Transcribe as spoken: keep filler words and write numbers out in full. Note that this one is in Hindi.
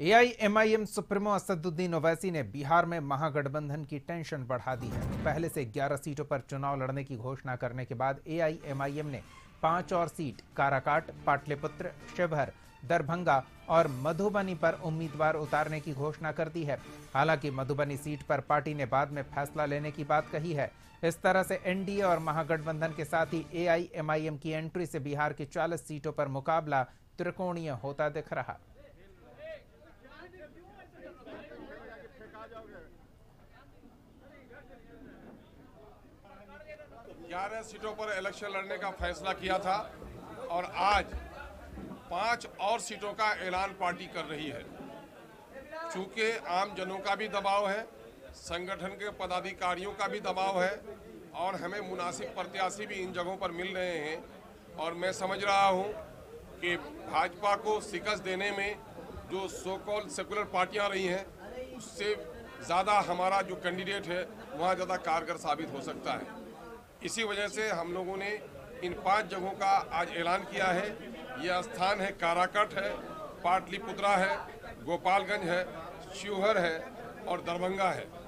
एआईएमआईएम सुप्रीमो असदुद्दीन ओवैसी ने बिहार में महागठबंधन की टेंशन बढ़ा दी है। पहले से ग्यारह सीटों पर चुनाव लड़ने की घोषणा करने के बाद एआईएमआईएम ने पांच और सीट काराकाट, पाटलिपुत्र, शिवहर, दरभंगा और मधुबनी पर उम्मीदवार उतारने की घोषणा कर दी है। हालांकि मधुबनी सीट पर पार्टी ने बाद में फैसला लेने की बात कही है। इस तरह से एनडीए और महागठबंधन के साथ ही एआईएमआईएम की एंट्री से बिहार की चालीस सीटों पर मुकाबला त्रिकोणीय होता दिख रहा। ग्यारह सीटों पर इलेक्शन लड़ने का फैसला किया था और आज पांच और सीटों का ऐलान पार्टी कर रही है। चूंकि आम जनों का भी दबाव है, संगठन के पदाधिकारियों का भी दबाव है और हमें मुनासिब प्रत्याशी भी इन जगहों पर मिल रहे हैं और मैं समझ रहा हूं कि भाजपा को शिकस्त देने में जो सो कॉल्ड सेकुलर पार्टियां रही हैं उससे ज़्यादा हमारा जो कैंडिडेट है वहाँ ज़्यादा कारगर साबित हो सकता है। इसी वजह से हम लोगों ने इन पांच जगहों का आज ऐलान किया है। यह स्थान है काराकट है, पाटलिपुत्रा है, गोपालगंज है, शिवहर है और दरभंगा है।